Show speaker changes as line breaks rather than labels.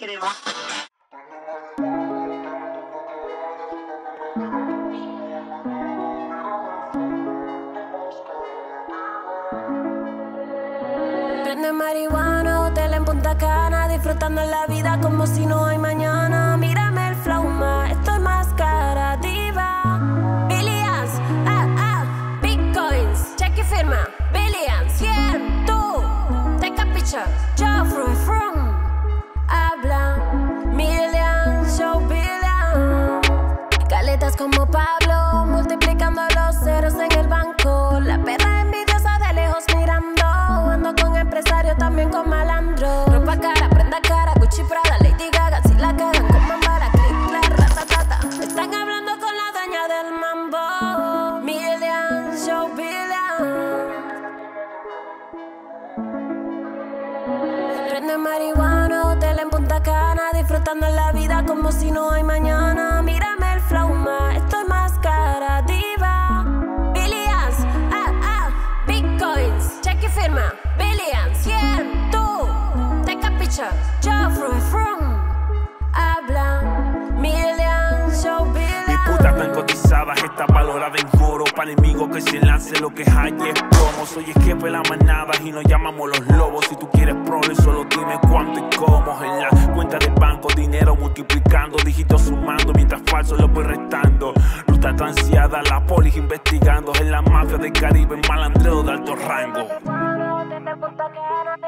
Prende marihuana, hotel en Punta Cana, disfrutando la vida como si no hay mañana. Mírame el flow, estoy más cara, diva. Billions, bitcoins, cheque y firma. Billions, ¿quién? Tú, take a picture. Yo, from, habla. Millions, show billions. Caletas como Pablo, multiplicando los ceros en el banco. La perra envidiosa de lejos mirando. Ando con empresario, también con malandro. Ropa cara, prenda cara, Gucci, Prada, Lady Gaga. Si la cagan con Mambara, click, clack, ratatata. Están hablando con la dueña del mambo. Millions, show billions. Prende marihuana, hotel en Punta Cana, disfrutando la vida como si no hay mañana. Mírame el flow, estoy más cara, diva. Billions, bitcoins, cheque y firma. Billions, ¿quién? Tú, take a picture. Yo, from, habla. Millions, show billions.
Mis putas tan cotizadas, está valorada en oro. Para enemigo que se lance lo que hay es promo. Soy el jefe de la manada y nos llamamos los lobos. Si tú quieres prole, solo dime cuánto y cómo. En la cuenta de banco, dinero multiplicando, dígitos sumando, mientras falso lo voy restando. Ruta transeada, la poli investigando. En la mafia del Caribe, malandreo de alto rango.
Desde Punta Cana,